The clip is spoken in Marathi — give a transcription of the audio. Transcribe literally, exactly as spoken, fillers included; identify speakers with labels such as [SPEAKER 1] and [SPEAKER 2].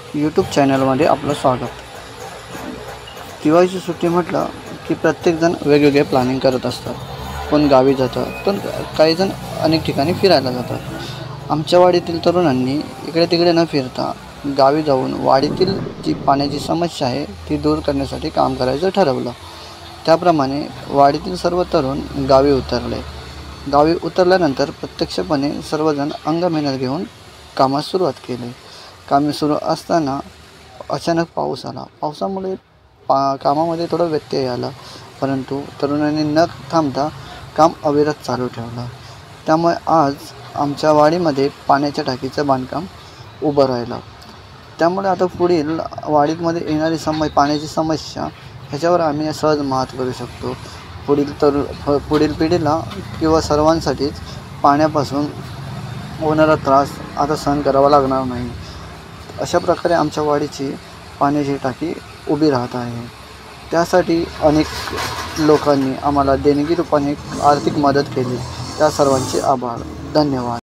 [SPEAKER 1] यूट्यूब चॅनलमध्ये आपलं स्वागत। दिवाळीची सुट्टी म्हटलं की प्रत्येकजण वेगवेगळे प्लॅनिंग करत असतात। कोण गावी जातं, तर काही जण अनेक ठिकाणी फिरायला जातात। आमच्या वाडीतील तरुणांनी इकडे तिकडे न फिरता गावी जाऊन वाडीतील जी पाण्याची समस्या आहे ती दूर करण्यासाठी काम करायचं ठरवलं। त्याप्रमाणे वाडीतील सर्व तरुण गावी उतरले। गावी उतरल्यानंतर प्रत्यक्षपणे सर्वजण अंग मेहनत घेऊन कामास सुरुवात केली। कामे सुरू असताना अचानक पाऊस आला। पावसामुळे पा कामामध्ये थोडा व्यत्यय आला, परंतु तरुणांनी न थांबता काम अविरत चालू ठेवलं। त्यामुळे आज आमच्या वाडीमध्ये पाण्याच्या टाकीचं बांधकाम उभं राहिलं। त्यामुळे आता पुढील वाडीमध्ये येणारी सम पाण्याची समस्या ह्याच्यावर आम्ही सहज मात करू शकतो। पुढील तरु पुढील पिढीला किंवा सर्वांसाठीच पाण्यापासून होणारा त्रास आता सहन करावा लागणार नाही। अशा प्रकारे आमच्या वाडीची पाण्याची टाकी उभी राहत आहे। त्यासाठी अनेक लोकांनी आम्हाला देणगी रूपाने आर्थिक मदत केली। त्या सर्वांचे आभार, धन्यवाद।